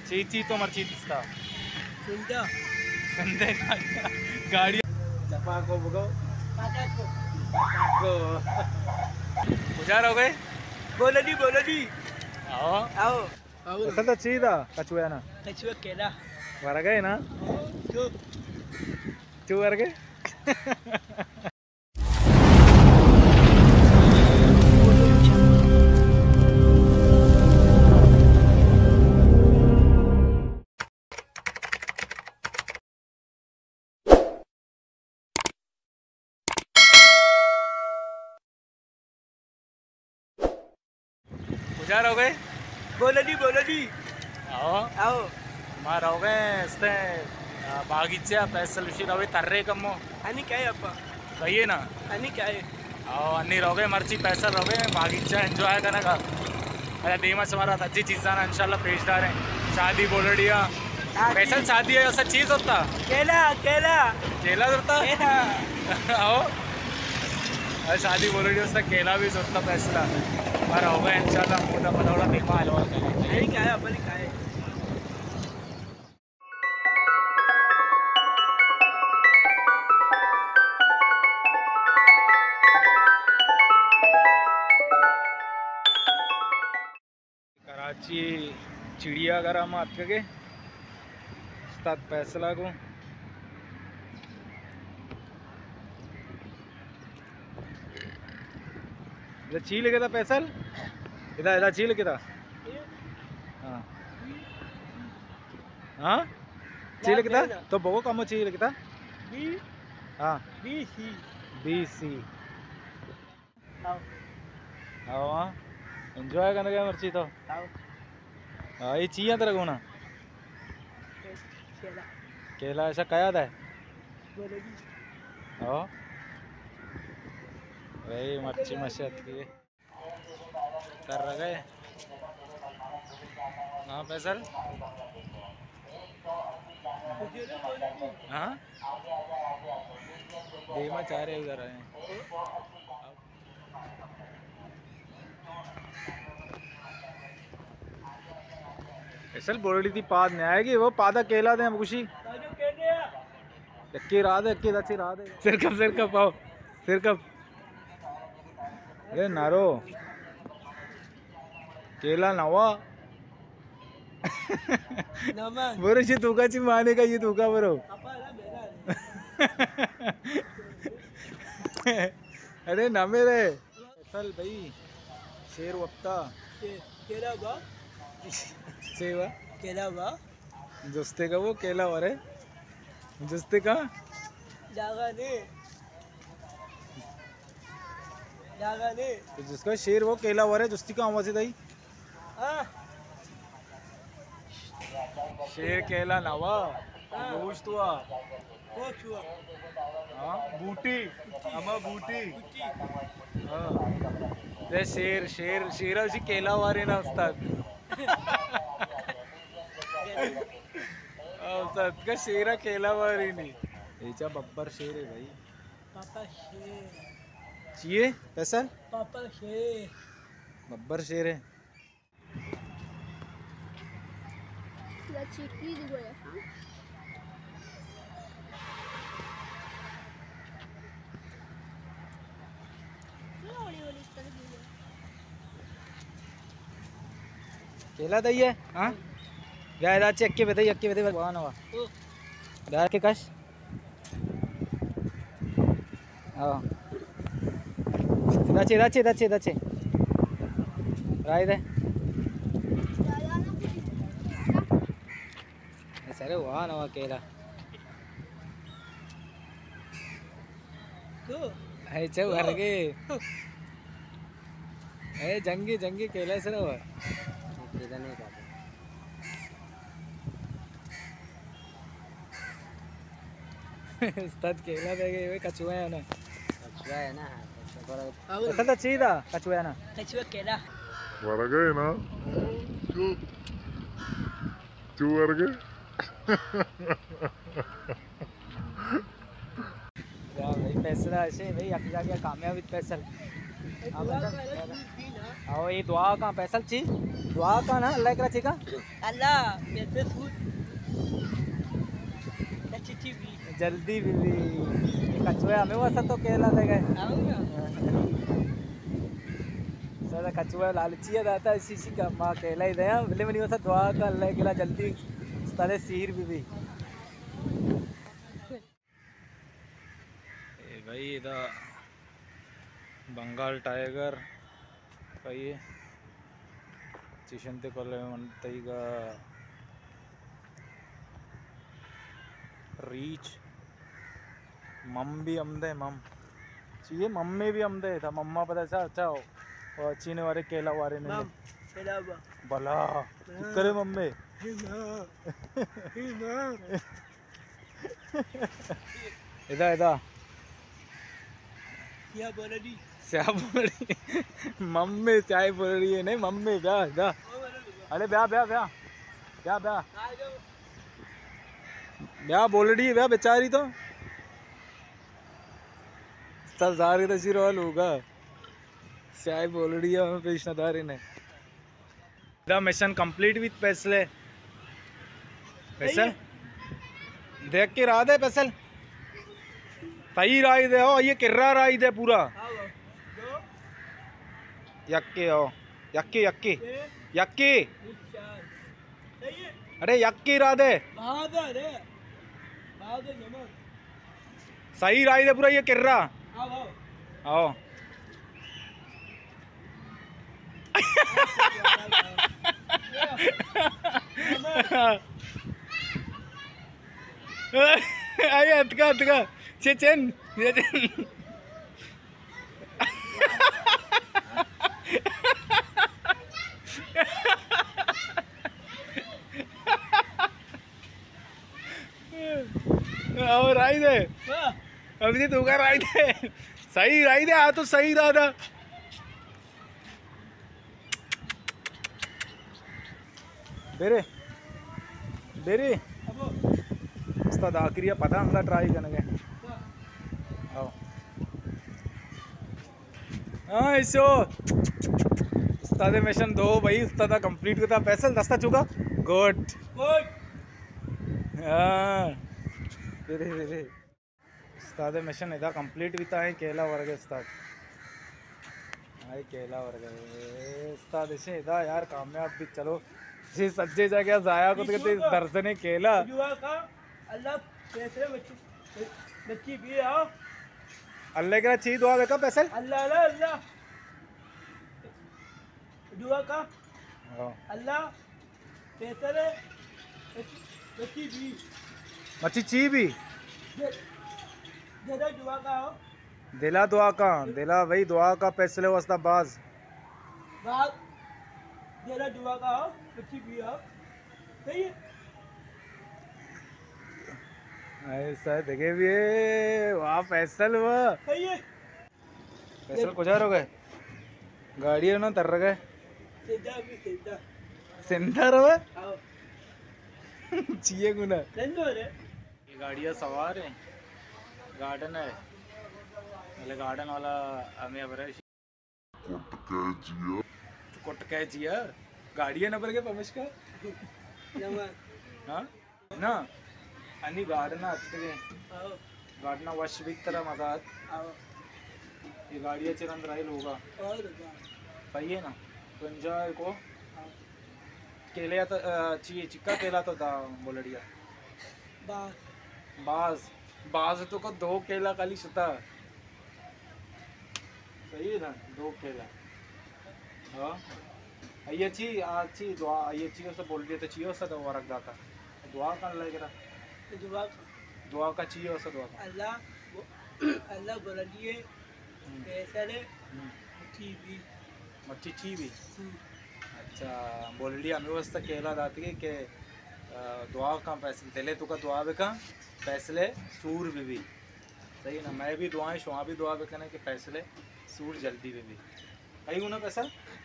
चीची तो मर चीचता सुनता संदे गाड़ी को भगो को गुजार हो गए बोलो जी आओ आओ असल तो चीदा कछुआ ना कछुआ केला वर गए ना चू वर गए गुजार हो गए बोलो जी आओ आओ मार हो गए इसते बागीचा पैसल विषय रवे तर्रे कम्मो आणि काय अप्पा कहिए ना आणि काय आओ अन्नी रहोगे मर्ची पैसा रहोगे बागीचा एंजॉय करने का अरे देमस हमारा अच्छी चीज़ा ना इंशाल्लाह पेशदार है शादी बोलडिया पैसा शादी है ऐसा चीज़ होता केला केला केला होता आओ अरे शादी बोलडिया उसका केला भी होता पैसा पर होगा इंशाल्लाह मोटा पतौड़ा देमा हलवा आणि काय आपण काय कराची चिड़ियाघर में आत के उस्ताद फैसला को इधर चील के था फैसल इधर इधर चील के था हाँ हाँ चील के था तो बहुत कम चील के था हाँ BC आओ हाँ एंजॉय करने गया मर्ची तो हाँ ये चाहिए तेरा को ना केला ऐसा क्या था हाँ भाई मच्छी मशहत की कर रहे हाँ फैसल हाँ देमा चाह रहे उधर आए फैसल बोलडी थी पाद नहीं आएगी वो पादा केला दे खुशी यक्की रात है यक्की अच्छी रात है सिर कब आओ सिर कब अरे नारो केला नवा बरो शी तुकाची माने का ये तुका बरो अरे नमे रे चल भाई शेर वक्ता केला बा सेवा केला बा जुस्ते का वो केला वारे जुस्ते का जागा ने तो जिसका शेर वो केला वारे जुस्ती का आवाज है शेर केला नवा गोश्त हुआ हाँ बूटी अमा बूटी हाँ ते शेर शेर शेरा उसी केला वारे ना उस्ताद उस्ताद का शेरा केला वारी नहीं ऐसा बब्बर शेर है भाई पापा शेर चाहिए पैसा पापा शेर बब्बर शेर है केला दही है हाँ गाय दाचे अक्के बेदे भगवान हवा गाय के कश हाँ दाचे राय दे सरे वहाँ नवा केला है चल भर के है जंगी केला सर वो केला नहीं खाता उस्ताद केला दे गए वे कछुआ है ना ऐसा तो चाहिए था कछुआ ना कछुआ केला वर गए ना चू वर गए भाई पैसा ऐसे भाई अकेला कामयाब पैसा आओ ये दुआ का पैसल ची दुआ का ना अल्लाह करा चीका अल्लाह मेरे सूट चिट्ठी भी जल्दी बीबी कचुए हमें वैसा तो केला दे गए आऊंगा सदा कचुआ लालची दाता इसी का मां केला ही दया बोले मनी वैसा दुआ का अल्लाह केला जल्दी सारे सीर बीबी ए भाई इधर बंगाल टाइगर भाई चिशंते कोले मंतईगा रीच मम भी अमदे मम चाहिए मम में भी अमदे था मम्मा पता सा अच्छा हो और चीने वाले केला वाले ने मम केला भला करे मम्मे इधर इधर क्या बोल रही क्या बोल रही मम्मी चाय बोल रही है नहीं मम्मी ब्याह इधर अरे ब्याह ब्याह ब्याह क्या ब्याह ब्याह बोल रही है ब्याह बेचारी तो सारी तस्वीर वाल होगा चाय बोल रही है हमें पेशनदारी ने द मिशन कंप्लीट विथ पैसल पैसल देख के रहा दे पैसल सही राय दे हो ये किर्रा राय दे पूरा यक्के हो यक्के यक्के यक्के अरे यक्के रा दे सही राय दे पूरा ये किर्रा आओ आये अतका अतका चेचन और राय दे अभी तू का राय दे सही राय दे आ तो सही दादा बेरे बेरे उस्ताद आखिरी पता हमला ट्राई करने आओ हाँ इसो उस्ताद मिशन दो भाई उस्ताद कंप्लीट करता पैसा दस्ता चुका गुड हाँ बेरे बेरे उस्ताद मिशन इधर कंप्लीट बीता है केला वर्ग उस्ताद हाय केला वर्ग उस्ताद इसे इधर यार कामयाब भी चलो जी सज्जे जाके जाया को तो कहते दर्जने केला अल्लाह पैसे बच्ची भी आओ अल्लाह का चीज दुआ देखा पैसे अल्लाह अल्लाह अल्लाह दुआ का अल्लाह पैसे बच्ची भी मच्छी ची भी दिला दुआ का हो दिला दुआ का दिला भाई दुआ का पैसे वास्ता बाज दिला दुआ का हो बच्ची भी हो सही है ऐसा देखे भी है वाह फैसल वाह सही है फैसल कुछ हो गए गाड़ी है ना तर गए सेंटर रहे चाहिए गुना ये गाड़ियाँ सवार है गार्डन है मतलब गार्डन वाला हमें अब कोटका जिया गाड़ियाँ नंबर के पमेश का हाँ ना आणि गार्डन आतले गार्डन वश भी तरह मजात ये गाड़ियाँ चिरंद राइल होगा सही है ना पंजाब को केले तो चाहिए चिक्का केला तो था बोलड़िया बाज बाज तो को दो केला काली सुता सही है ना दो केला हाँ ये अच्छी दुआ ये चाहिए से बोल दिया तो चाहिए उसका तो रख जाता दुआ कर लेगा दुआ का चाहिए उसका दुआ अल्लाह अल्लाह बोल दिए पैसा ले मच्छी ची भी अच्छा बोल लिया हमें वस्ता केला दाती के दुआ का पैसे दिले तो का दुआ बेका फैसले सूर भी सही ना मैं भी दुआएं शुआ भी दुआ बेका कि फैसले सूर जल्दी भी कहीं उन्हें पैसा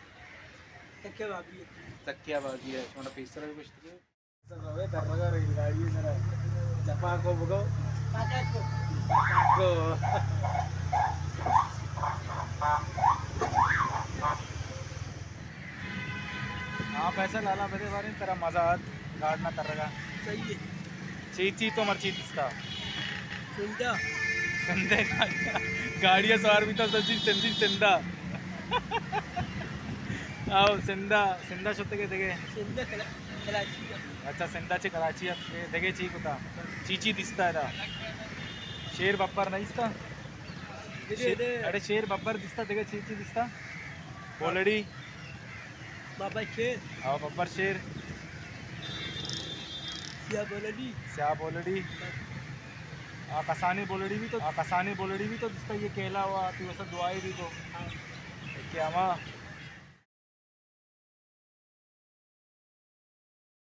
तकिया बागी है छोटा पीसर भी कुछ सब हवे दरगा रही गाड़ी मेरा चपा को भगो को हाँ पैसा लाला बदे बारे तेरा मजात गाडना तरगा सही है चीची तो मर्ची दिसता सुनता संदे गाड़िया सवार भी तो सच्ची संदी सिंदा आओ सिंदा सिंदा शुद्ध के देगे सिंधा कराची का अच्छा सिंधाचे कराची देगे चीक होता चीची दिसता है शेर बब्बर नहीं दिसता अरे शेर बब्बर दिसता देगे चीची दिसता बोलड़ी बाबा शेर आओ बब्बर शेर क्या बोलड़ी कसानी बोलड़ी भी तो दिसता ये केला हुआ तू ऐसा दुआई भी तो क्या